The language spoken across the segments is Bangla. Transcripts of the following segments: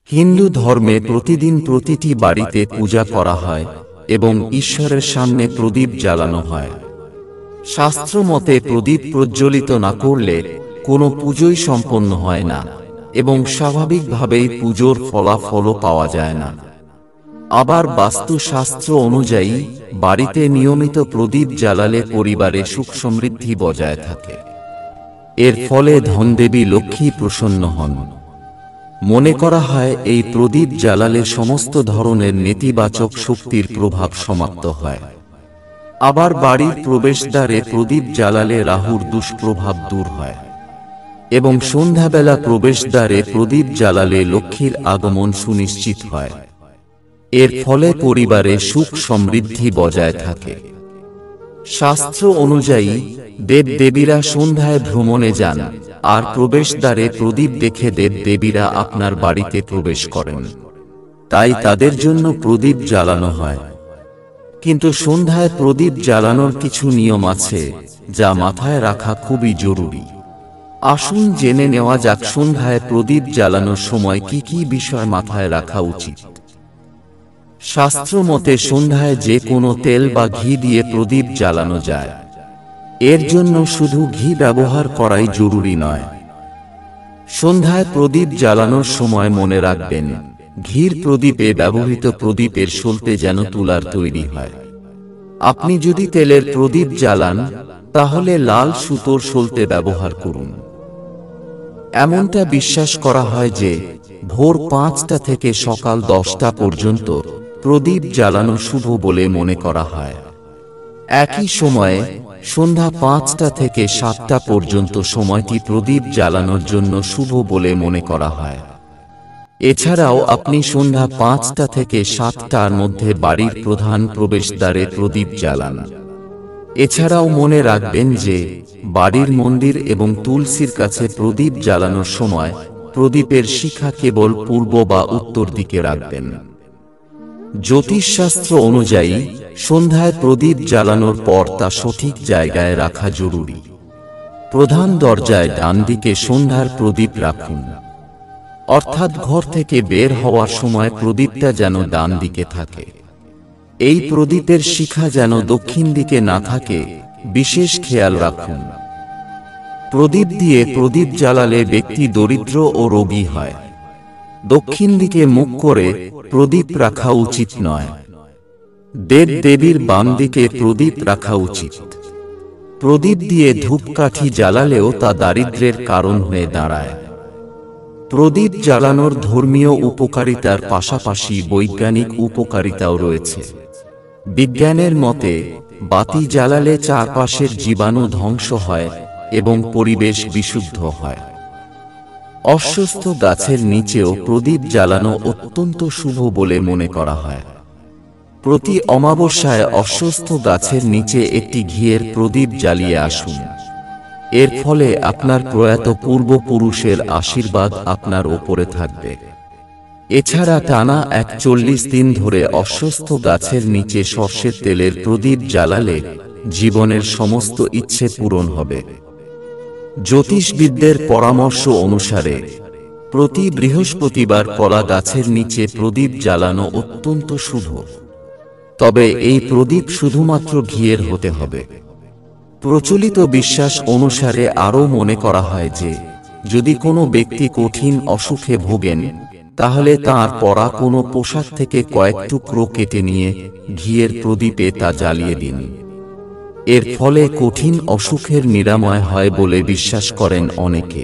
হিন্দু ধর্মে প্রতিদিন প্রতিটি বাড়িতে পূজা করা হয় এবং ঈশ্বরের সামনে প্রদীপ জ্বালানো হয়। শাস্ত্র মতে প্রদীপ প্রজ্বলিত না করলে কোনো পুজোই সম্পন্ন হয় না এবং স্বাভাবিকভাবেই পুজোর ফলাফলও পাওয়া যায় না। আবার বাস্তুশাস্ত্র অনুযায়ী বাড়িতে নিয়মিত প্রদীপ জ্বালালে পরিবারে সুখ সমৃদ্ধি বজায় থাকে। এর ফলে ধনদেবী লক্ষ্মী প্রসন্ন হন। মনে করা হয় এই প্রদীপ জ্বালালে সমস্ত ধরনের নেতিবাচক শক্তির প্রভাব সমাপ্ত হয়। আবার বাড়ির প্রবেশদ্বারে প্রদীপ জ্বালালে রাহুর দুষ্প্রভাব দূর হয় এবং সন্ধ্যাবেলা প্রবেশদ্বারে প্রদীপ জ্বালালে লক্ষ্মীর আগমন সুনিশ্চিত হয়। এর ফলে পরিবারে সুখ সমৃদ্ধি বজায় থাকে। শাস্ত্র অনুযায়ী দেবদেবীরা সন্ধ্যায় ভ্রমণে যান আর প্রবেশদ্বারে প্রদীপ দেখে দেবদেবীরা আপনার বাড়িতে প্রবেশ করেন, তাই তাদের জন্য প্রদীপ জ্বালানো হয়। কিন্তু সন্ধ্যায় প্রদীপ জ্বালানোর কিছু নিয়ম আছে যা মাথায় রাখা খুবই জরুরি। আসুন জেনে নেওয়া যাক সন্ধ্যায় প্রদীপ জ্বালানোর সময় কি কি বিষয় মাথায় রাখা উচিত। শাস্ত্র মতে সন্ধ্যায় যে কোনো তেল বা ঘি দিয়ে প্রদীপ জ্বালানো যায়। এর জন্য শুধু ঘি ব্যবহার করাই জরুরি নয়। সন্ধ্যায় প্রদীপ জ্বালানোর সময় মনে রাখবেন, ঘির প্রদীপে ব্যবহৃত প্রদীপের সলতে যেন তুলার তৈরি হয়। আপনি যদি তেলের প্রদীপ জ্বালান তাহলে লাল সুতোর সলতে ব্যবহার করুন। এমনটা বিশ্বাস করা হয় যে ভোর 5টা থেকে সকাল 10টা পর্যন্ত প্রদীপ জ্বালানো শুভ বলে মনে করা হয়। একই সময়ে সন্ধ্যা 5টা থেকে 7টা পর্যন্ত সময়টি প্রদীপ জ্বালানোর জন্য শুভ বলে মনে করা হয়। এছাড়াও আপনি সন্ধ্যা 5টা থেকে 7টার মধ্যে বাড়ির প্রধান প্রবেশদ্বারে প্রদীপ জ্বালান। এছাড়াও মনে রাখবেন যে বাড়ির মন্দির এবং তুলসীর কাছে প্রদীপ জ্বালানোর সময় প্রদীপের শিখা কেবল পূর্ব বা উত্তর দিকে রাখবেন। জ্যোতিষশাস্ত্র অনুযায়ী সন্ধ্যায় প্রদীপ জ্বালানোর পর তা সঠিক জায়গায় রাখা জরুরি। প্রধান দরজায় ডান দিকে সন্ধ্যার প্রদীপ রাখুন, অর্থাৎ ঘর থেকে বের হওয়ার সময় প্রদীপটা যেন ডান দিকে থাকে। এই প্রদীপের শিখা যেন দক্ষিণ দিকে না থাকে, বিশেষ খেয়াল রাখুন। প্রদীপ দিয়ে প্রদীপ জ্বালালে ব্যক্তি দরিদ্র ও রোগী হয়। দক্ষিণ দিকে মুখ করে প্রদীপ রাখা উচিত নয়। দেবদেবীর বাম দিকে প্রদীপ রাখা উচিত। প্রদীপ দিয়ে ধূপকাঠি জ্বালালেও তা দারিদ্র্যের কারণ হয়ে দাঁড়ায়। প্রদীপ জ্বালানোর ধর্মীয় উপকারিতার পাশাপাশি বৈজ্ঞানিক উপকারিতাও রয়েছে। বিজ্ঞানের মতে বাতি জ্বালালে চারপাশের জীবাণু ধ্বংস হয় এবং পরিবেশ বিশুদ্ধ হয়। অশ্বত্থ গাছের নিচেও প্রদীপ জ্বালানো অত্যন্ত শুভ বলে মনে করা হয়। প্রতি অমাবস্যায় অশ্বত্থ গাছের নিচে একটি ঘিয়ের প্রদীপ জ্বালিয়ে আসুন। এর ফলে আপনার প্রয়াত পূর্বপুরুষের আশীর্বাদ আপনার ওপরে থাকবে। এছাড়া টানা 41 দিন ধরে অশ্বত্থ গাছের নিচে সরষের তেলের প্রদীপ জ্বালালে জীবনের সমস্ত ইচ্ছে পূরণ হবে। জ্যোতিষবিদদের পরামর্শ অনুসারে প্রতি বৃহস্পতিবার কলা গাছের নিচে প্রদীপ জ্বালানো অত্যন্ত শুভ। তবে এই প্রদীপ শুধুমাত্র ঘিয়ের হতে হবে। প্রচলিত বিশ্বাস অনুসারে আরও মনে করা হয় যে যদি কোনো ব্যক্তি কঠিন অসুখে ভোগেন তাহলে তাঁর পরা কোনো পোশাক থেকে কয়েক টুকরো কেটে নিয়ে ঘিয়ের প্রদীপে তা জ্বালিয়ে দিন। এর ফলে কঠিন অসুখের নিরাময় হয় বলে বিশ্বাস করেন অনেকে।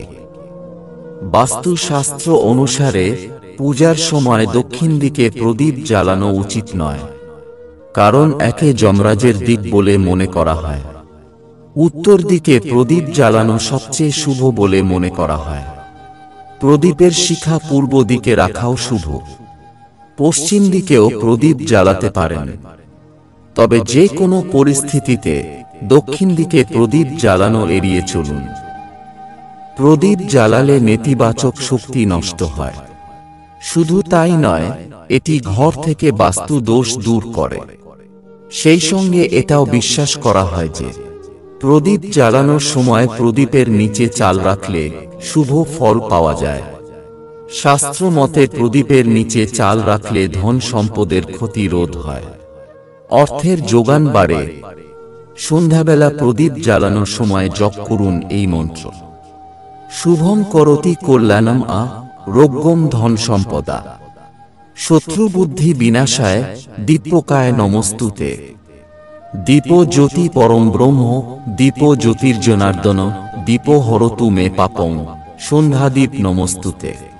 বাস্তুশাস্ত্র অনুসারে পূজার সময় দক্ষিণ দিকে প্রদীপ জ্বালানো উচিত নয়, কারণ একে যমরাজের দিক বলে মনে করা হয়। উত্তর দিকে প্রদীপ জ্বালানো সবচেয়ে শুভ বলে মনে করা হয়। প্রদীপের শিখা পূর্ব দিকে রাখাও শুভ। পশ্চিম দিকেও প্রদীপ জ্বালাতে পারেন, তবে যে কোনো পরিস্থিতিতে দক্ষিণ দিকে প্রদীপ জ্বালানো এড়িয়ে চলুন। প্রদীপ জ্বালালে নেতিবাচক শক্তি নষ্ট হয়। শুধু তাই নয়, এটি ঘর থেকে বাস্তু দোষ দূর করে। সেই সঙ্গে এটাও বিশ্বাস করা হয় যে প্রদীপ জ্বালানোর সময় প্রদীপের নিচে চাল রাখলে শুভ ফল পাওয়া যায়। শাস্ত্র মতে প্রদীপের নিচে চাল রাখলে ধন সম্পদের ক্ষতি রোধ হয়, অর্থের যোগান বাড়ে। সন্ধ্যাবেলা প্রদীপ জ্বালানোর সময় জপ করুন এই মন্ত্র: শুভং করতি কল্যাণম রোগ্যম ধন সম্পদা, শত্রু বুদ্ধি বিনাশায় দীপকায় নমস্তুতে। দীপ জ্যোতি পরম ব্রহ্ম, দীপ জ্যোতির্জনার্দন, দীপ হরতু মে পাপং, সন্ধ্যাদীপ নমস্তুতে।